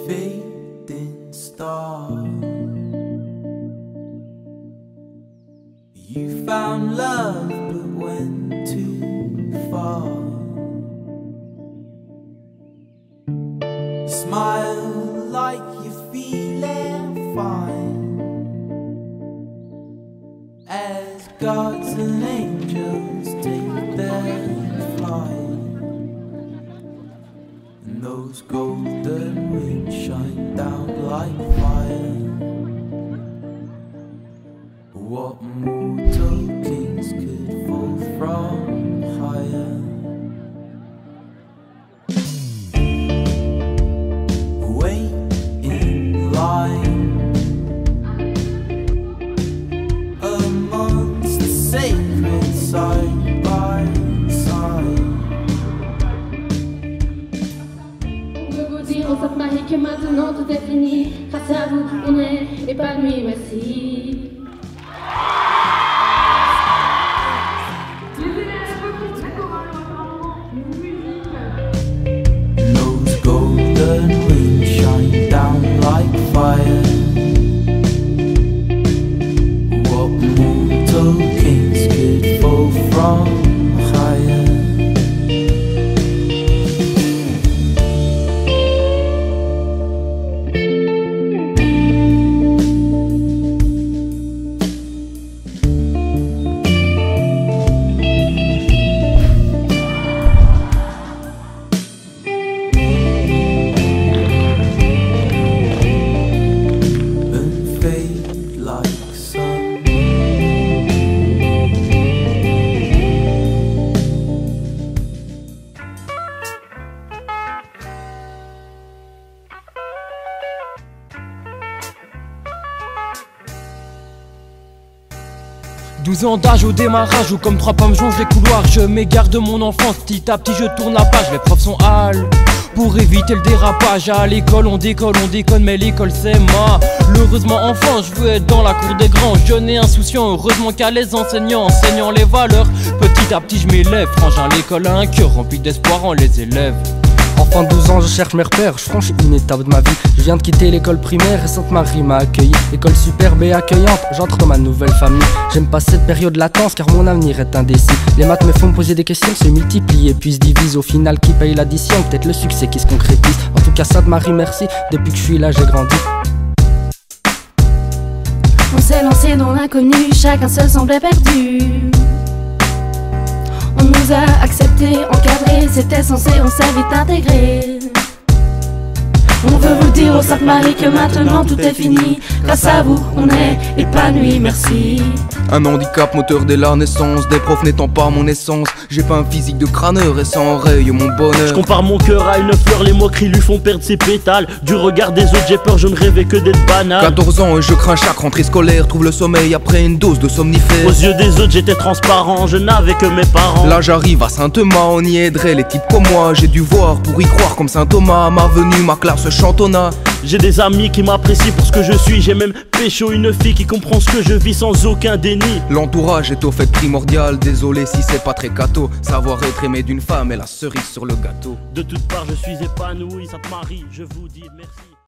fading star. You found love but went too far. Smile like you're feeling fine, as gods and angels take their flight, and those golden wings shine down like fire. What mortal kings could fall from higher? Wait in line amongst the sacred side by side. On veut vous dire aux Sainte Marie que maintenant tout est fini. Grâce à vous, on est épanouis, merci. Those golden wings shine down like fire. What mortal kings could fall from higher? Douze ans d'âge au démarrage, où comme trois pommes jonchent les couloirs. Je m'égare de mon enfance, petit à petit je tourne la page. Les profs sont hal pour éviter le dérapage. À l'école on déconne, mais l'école c'est malheureusement enfant, je veux être dans la cour des grands. Jeune et insouciant, heureusement qu'à les enseignants enseignant les valeurs. Petit à petit je m'élève, frangin l'école a un cœur rempli d'espoir en les élèves. Enfant de 12 ans, je cherche mes repères, je franchis une étape de ma vie. Je viens de quitter l'école primaire et Sainte-Marie m'a accueilli. École superbe et accueillante, j'entre dans ma nouvelle famille. J'aime pas cette période de latence car mon avenir est indécis. Les maths me font me poser des questions, se multiplient et puis se divisent. Au final, qui paye l'addition? Peut-être le succès qui se concrétise. En tout cas, Sainte-Marie, merci, depuis que je suis là, j'ai grandi. On s'est lancé dans l'inconnu, chacun seul semblait perdu. On nous a acceptés, encadrés, c'était censé, on s'est vite intégré. On veut vous dire aux Sainte Marie que maintenant tout est fini. Grâce à vous, on est épanouis, merci. Un handicap moteur dès la naissance, des profs n'étant pas mon essence. J'ai pas un physique de crâneur et ça enraye mon bonheur. Je compare mon cœur à une fleur, les moqueries lui font perdre ses pétales. Du regard des autres j'ai peur, je ne rêvais que d'être banal. 14 ans et je crains chaque rentrée scolaire, trouve le sommeil après une dose de somnifère. Aux yeux des autres j'étais transparent, je n'avais que mes parents. Là j'arrive à Saint-Thomas, on y aiderait les types comme moi. J'ai dû voir pour y croire comme Saint-Thomas. Ma venue, ma classe chantonna. J'ai des amis qui m'apprécient pour ce que je suis. J'ai même pécho une fille qui comprend ce que je vis sans aucun déni. L'entourage est au fait primordial, désolé si c'est pas très cateau. Savoir être aimé d'une femme est la cerise sur le gâteau. De toutes parts je suis épanoui, Sainte Marie, je vous dis merci.